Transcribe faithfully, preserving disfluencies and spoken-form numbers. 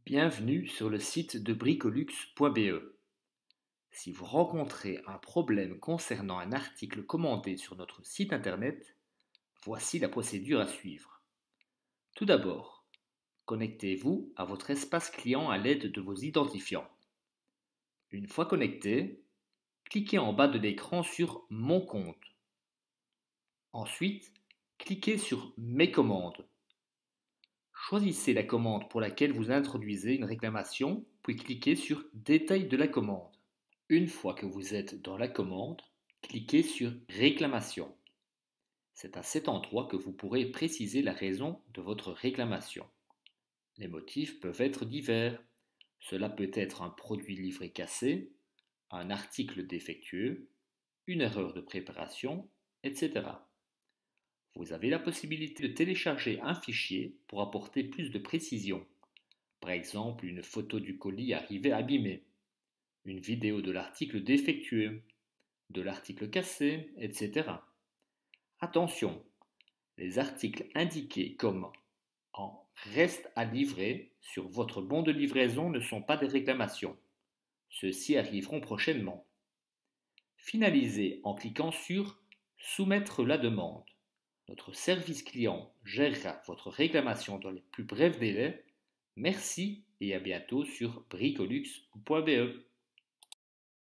Bienvenue sur le site de bricolux point b e. Si vous rencontrez un problème concernant un article commandé sur notre site internet, voici la procédure à suivre. Tout d'abord, connectez-vous à votre espace client à l'aide de vos identifiants. Une fois connecté, cliquez en bas de l'écran sur Mon compte. Ensuite, cliquez sur Mes commandes. Choisissez la commande pour laquelle vous introduisez une réclamation, puis cliquez sur Détail de la commande. Une fois que vous êtes dans la commande, cliquez sur Réclamation. C'est à cet endroit que vous pourrez préciser la raison de votre réclamation. Les motifs peuvent être divers. Cela peut être un produit livré cassé, un article défectueux, une erreur de préparation, et cetera. Vous avez la possibilité de télécharger un fichier pour apporter plus de précision. Par exemple, une photo du colis arrivé abîmé, une vidéo de l'article défectueux, de l'article cassé, et cetera. Attention, les articles indiqués comme en reste à livrer sur votre bon de livraison ne sont pas des réclamations. Ceux-ci arriveront prochainement. Finalisez en cliquant sur Soumettre la demande. Notre service client gérera votre réclamation dans les plus brefs délais. Merci et à bientôt sur bricolux point b e.